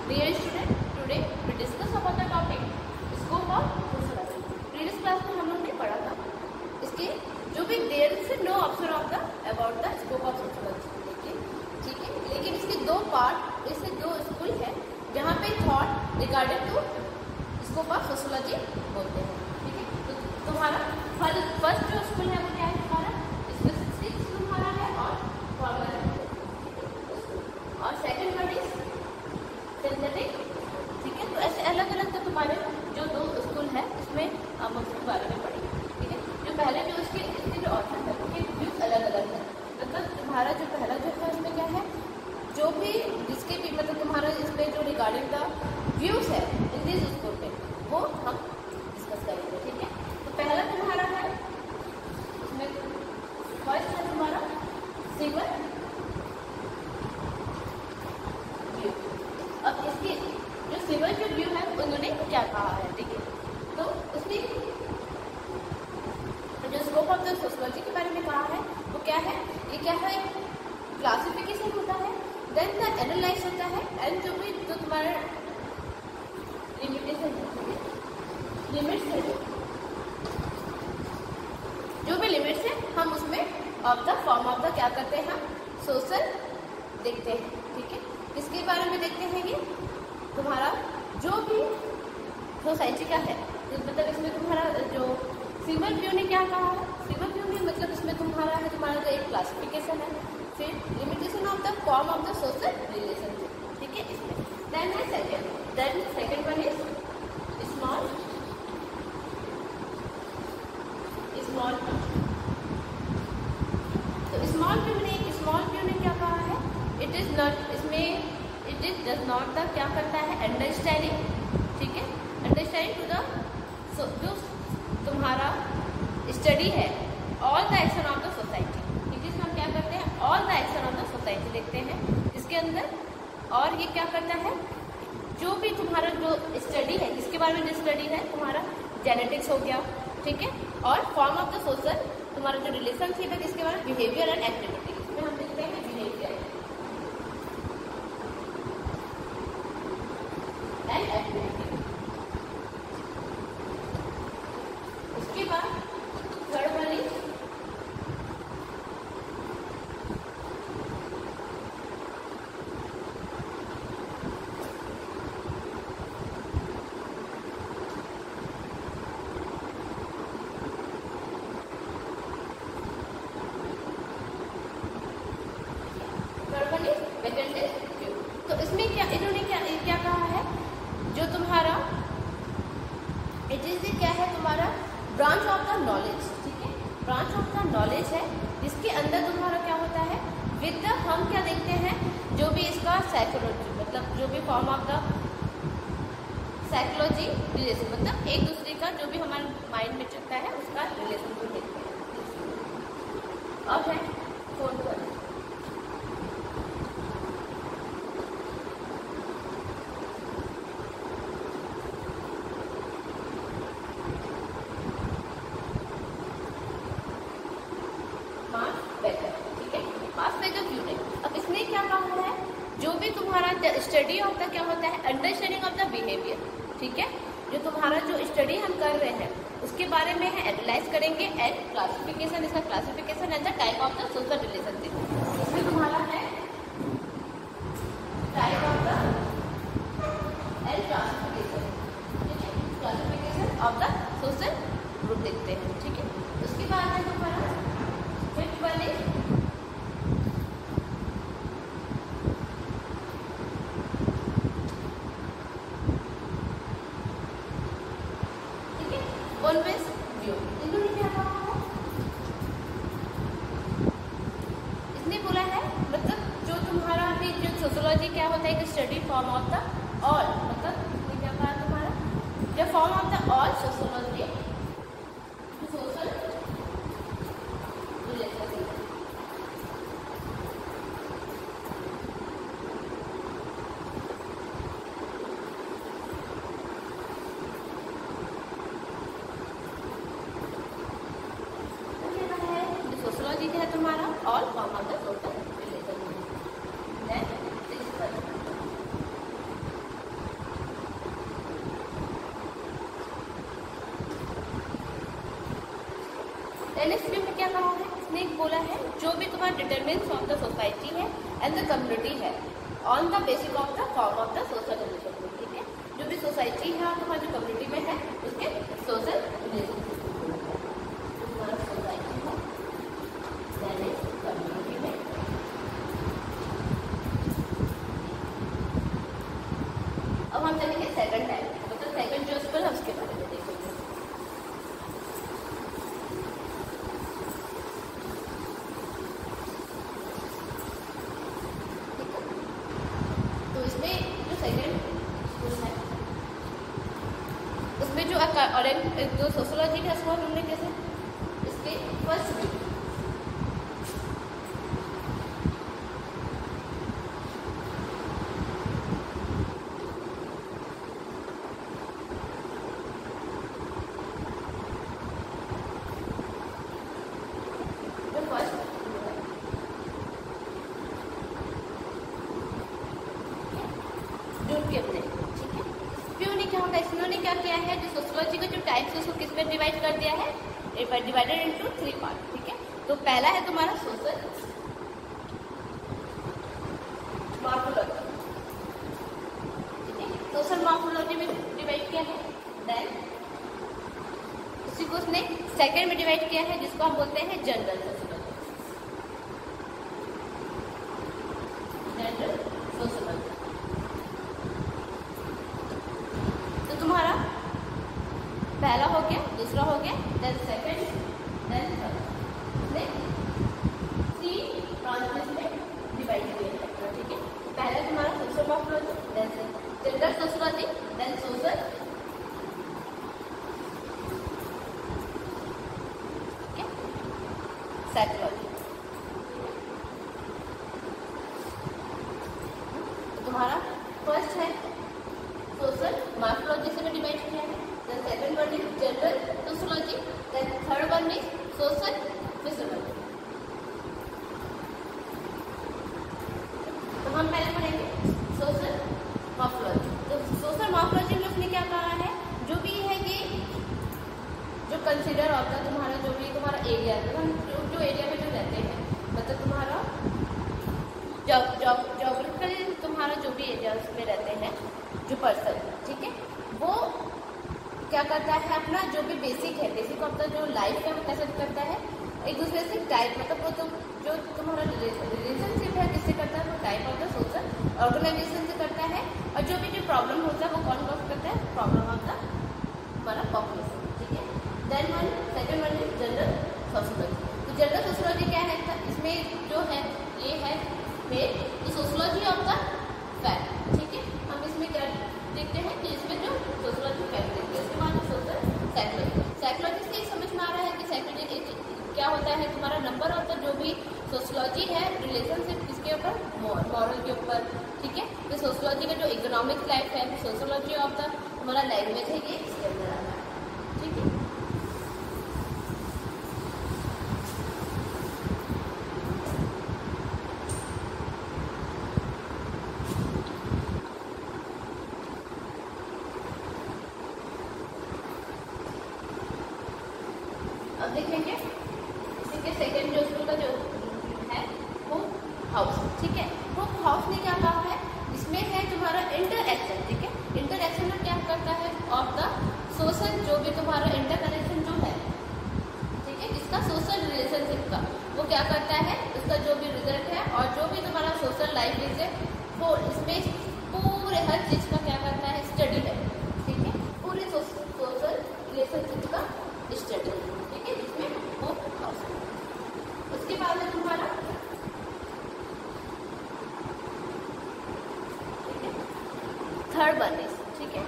Dear student, today we discuss about the topic scope of sociology. Previous class में हम लोग ने पढ़ा था इसके जो भी there is no option of the about the scope of sociology, ठीक है। लेकिन इसके दो पार्ट, इससे दो स्कूल है जहाँ पे thought regarding to scope of sociology बोलते हैं, ठीक है। तो तुम्हारा फर्स्ट जो स्कूल है वो क्या है तुम्हारा स्पेसिफिक तुम्हारा है और फॉर्मल है, और सेकंड वर्ड इज सिंथेटिक, ठीक है। तो ऐसे अलग अलग तो तुम्हारे जो दो स्कूल है इसमें हम उसके बारे में पढ़ेंगे, ठीक है। जो पहले जो इसके जो ऑथर है उनके व्यूज अलग अलग है। मतलब तुम्हारा जो पहला जो है उसमें क्या है, जो भी जिसके भी मतलब तुम्हारा इसमें जो रिगार्डिंग द व्यूज है इन दिस स्कूल में वो हम डिस्कस करेंगे, ठीक है। तो पहला तुम्हारा है इसमें फर्स्ट है तुम्हारा सिंगल व्यू। अब इसके जो सिंगल जो व्यू है उन्होंने क्या कहा है, ठीक है। तो उसने जो स्कोप ऑफ द सोशियोलॉजी के बारे में कहा है वो क्या है, ये क्या है, क्लासिफिकेशन होता है, देन द एनालाइज होता है, एंड जो भी जो तुम्हारा लिमिटेशन है, लिमिट्स है, जो भी लिमिट्स है हम उसमें of the form of the क्या करते हैं, हम सोशल देखते हैं, ठीक है। इसके बारे में देखते हैं ये तुम्हारा जो भी सोसाइटी का है, मतलब इसमें तुम्हारा जो सिंगल व्यू ने क्या कहा है, सिंगल व्यू में मतलब इसमें तुम्हारा है तुम्हारा जो एक क्लासिफिकेशन है, फिर limitation of the form of the social relationship, ठीक है। इसमें देन है सेकंड वन इज स्मॉल तो स्मॉल व्यू ने क्या कहा है, इट इज नॉट, इसमें it is does not the क्या करता है, अंडरस्टैंडिंग, ठीक है, अंडरस्टैंडिंग टू द जो तुम्हारा स्टडी है all the action of the society, ठीक है। इसमें हम क्या करते हैं, all the action of the society देखते हैं इसके अंदर। और ये क्या करता है, जो भी तुम्हारा जो स्टडी है, इसके बारे में जो स्टडी है तुम्हारा जेनेटिक्स हो गया, ठीक है। और फॉर्म ऑफ द सोशल तुम्हारा जो रिलेशनशिप है इसके बारे में बिहेवियर एंड एक्टिविटी, इसमें हम देखते हैं बिहेवियर एंड एक्टिविटी। उसके बाद थर्ड वाली तो इसमें क्या इन्होंने क्या कहा है, जो तुम्हारा इट इज क्या है तुम्हारा ब्रांच ऑफ द नॉलेज, ठीक है। ब्रांच ऑफ द नॉलेज है जिसके अंदर तुम्हारा क्या होता है, विद द हम क्या देखते हैं, जो भी इसका साइकोलॉजी मतलब जो भी form of the psychology relation, मतलब एक दूसरे का जो भी हमारे माइंड में चलता है उसका रिलेशन को देखते हैं। अब है फोर्थ वाला जो भी तुम्हारा स्टडी ऑफ द क्या होता है, अंडरस्टैंडिंग ऑफ द बिहेवियर, ठीक है। जो तुम्हारा जो स्टडी हम कर रहे हैं उसके बारे में है एनालाइज करेंगे, एंड क्लासिफिकेशन, इसका classification and the type of the social relationship. इसमें तुम्हारा है type of the and classification, ठीक है, classification of the social group देखते हैं, ठीक है। उसके बाद है तुम्हारा फिफ्थ वाले ऑलवेज व्यू। इन्होंने क्या कहा है, इसने बोला है मतलब जो तुम्हारा भी जो सोशियोलॉजी क्या होता है, एक study form of the all, मतलब इसने क्या कहा तुम्हारा जो form of the all sociology social relationship, sociology है तुम्हारा all form of the social relationship. उसने बोला है जो भी तुम्हारा डिटरमिनेंट्स ऑफ द सोसाइटी है एंड द कम्युनिटी है on the basis of the form of the social relation, ठीक है। जो भी सोसाइटी है और तुम्हारी जो कम्युनिटी में है उसके सोशल रिलेशन, तुम्हारा सोसाइटी है यानी कम्युनिटी में। अब हम चलेंगे सेकंड टाइप, मतलब सेकंड जो स्कूल है उसके बारे में देखेंगे। तो इसमें जो सेकंड स्कूल है उसमें जो सोशियोलॉजी का स्कूल हमने कैसे इसके फर्स्ट इन्होंने क्या किया है, जो सोशियोलॉजी का जो टाइप्स है उसको किस में डिवाइड कर दिया है, डिवाइडेड इनटू 3 पार्ट, ठीक है। तो पहला है तुम्हारा सोशल मॉर्फोलॉजी, ठीक है, सोशल मॉर्फोलॉजी में डिवाइड किया है। देन उसी को उसने सेकंड में डिवाइड किया है जिसको हम बोलते हैं जनरल सोशियोलॉजी, जनरल सोशियोलॉजी। तुम्हारा पहला हो गया, दूसरा हो गया, देन सेकंड, देन थर्ड, तीन ब्रांचेस में डिवाइड किया है, ठीक है। पहला तुम्हारा social morphology, then general sociology, then social, psychology. तुम्हारा फर्स्ट है सोशल मॉर्फोलॉजी से डिवाइड किया है, then second one is general sociology, then third one is social physiology. तो हम पहले पढ़ेंगे सोशल मॉर्फोलॉजी। तो सोशल मॉर्फोलॉजी में उसने क्या कहा है, जो भी है ये जो कंसिडर होता है तुम्हारा जो भी तुम्हारा एरिया, जो एरिया में जो रहते हैं, मतलब तुम्हारा ज्योग्राफिकल तुम्हारा जो भी एरिया में रहते हैं जो पर्सन, ठीक है, वो क्या करता है अपना जो भी बेसिक है, बेसिक ऑफ द जो लाइफ है वो कैसे करता है एक दूसरे से टाइप, मतलब वो तो जो तुम्हारा रिलेशनशिप है किससे करता है, वो type of the social organisation से करता है। और जो भी जो प्रॉब्लम होता है वो कौन कॉज करता है, प्रॉब्लम ऑफ द हमारा पॉपुलेशन, ठीक है। Then one second one is general sociology. तो जनरल सोशियोलॉजी क्या है, इसमें जो है ये है तो सोशियोलॉजी ऑफ द फैक्ट, ठीक है। हम इसमें क्या देखते हैं कि इसमें जो सोशियोलॉजी फैक्ट देखते हैं, उसके बाद सोशल साइकोलॉजी। साइकोलॉजी से समझ में आ रहा है कि साइकोलॉजी क्या होता है, तुम्हारा नंबर ऑफ द जो भी सोशियोलॉजी है रिलेशनशिप किसके ऊपर, मॉरल के ऊपर, ठीक है। तो सोशियोलॉजी का जो इकोनॉमिक लाइफ है, सोशियोलॉजी ऑफ द हमारा लैंग्वेज है, ये इसके अंदर आता है, ठीक है। अब देखेंगे इसी के सेकेंड जो स्कूल का जो है वो हाउस, ठीक है। वो हाउस ने क्या कहा है, इसमें है तुम्हारा इंटरएक्शन, ठीक है। इंटरएक्शन में क्या करता है ऑफ द सोशल, जो भी तुम्हारा इंटरकनेक्शन जो है, ठीक है, इसका सोशल रिलेशनशिप का वो क्या करता है, उसका जो भी रिजल्ट है और जो भी तुम्हारा सोशल लाइफ है वो इसमें पूरे हर चीज का क्या करता है, स्टडी है, ठीक है। पूरे सोशल रिलेशनशिप का स्टडी, ठीक है, जिसमें वो हाउस। उसके बाद है तुम्हारा थर्ड वन इज, ठीक है,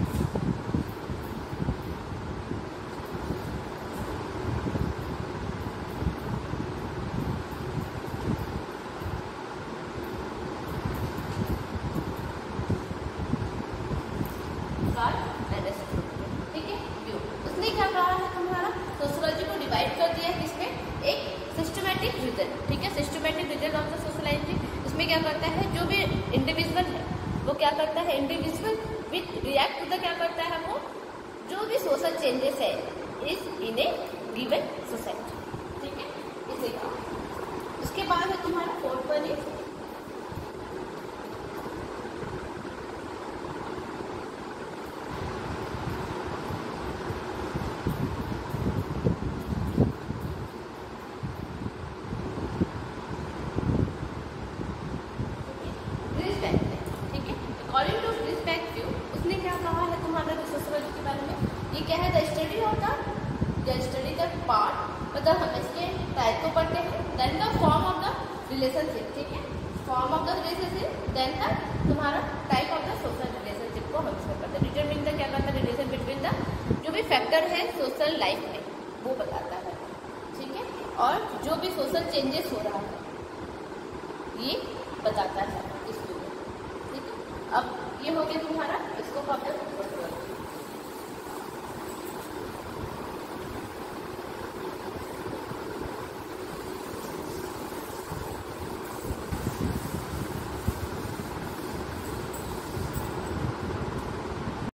उसने क्या कहा है तुम्हारा सोशियोलॉजी को डिवाइड कर दिया है किसमें, एक सिस्टमैटिक रीजन, ठीक है। Systematic reason of the sociality, इसमें क्या करता है जो भी इंडिविजुअल है वो क्या करता है, individual with react to the क्या करता है, वो जो भी सोशल चेंजेस है is in a given society, ठीक है। इस देखा। उसके बाद है तुम्हारा fourth one is according to respective, उसने क्या कहा है तुम्हारा सोशियोलॉजी के बारे में, ये क्या है, the study of the part, मतलब हम इसके टाइप को पढ़ते हैं, then the form of the relationship, ठीक है, form of the relationship, then the तुम्हारा type of the social relationship को हम इसमें पढ़ते हैं। डिटरमिन द क्या करता है, रिलेशन बिटवीन द जो भी फैक्टर है सोशल लाइफ में वो बताता है, ठीक है, और जो भी सोशल चेंजेस हो रहा है ये बताता है इसमें, ठीक है। अब ये हो गया तुम्हारा स्कोप ऑफ द सोशियोलॉजी।